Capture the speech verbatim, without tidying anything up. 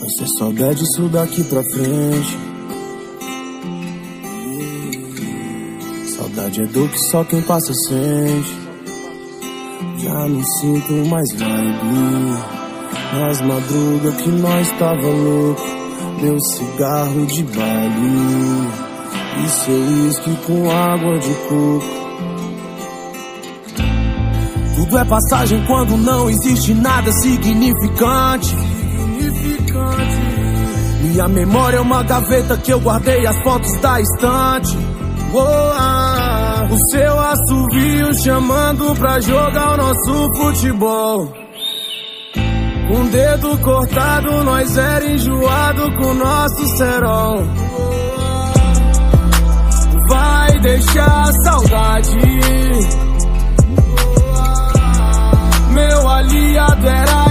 você souber disso daqui pra frente. Saudade é dor que só quem passa sente. Já não sinto mais vibe nas madrugas que nós tava louco. Meu cigarro de baile e seu uísque com água de coco. Tudo é passagem quando não existe nada significante. Minha memória é uma gaveta que eu guardei as fotos da estante. Oh, ah, o seu assovio chamando pra jogar o nosso futebol. Com o dedo cortado, nós era enjoado com o nosso cerol. Vai deixar saudade. Meu aliado era